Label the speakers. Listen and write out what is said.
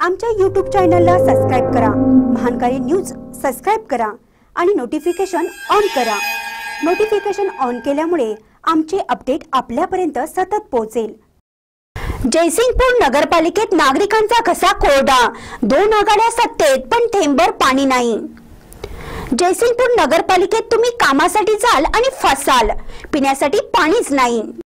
Speaker 1: आमच्या YouTube चॅनलला subscribe करा, महानकारी न्यूज सबस्क्राइब करा आणि नोटिफिकेशन ऑन करा। नोटिफिकेशन ऑन केल्यामुळे आमचे अपडेट आपल्यापर्यंत सतत पोहोचेल। जयसिंगपूर नगरपालिकेत नागरिकांचा कसा कोरडा, 2 आघाड्या सत्तेत पण थेंबर पाणी नाही। जयसिंगपूर नगरपालिकेत तुम्ही कामासाठी जाल आणि फसाल, पिण्यासाठी पाणीच नाही।